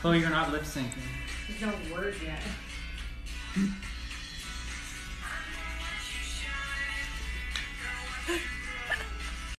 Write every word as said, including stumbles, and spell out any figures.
Chloe, you're not lip syncing. There's no words yet.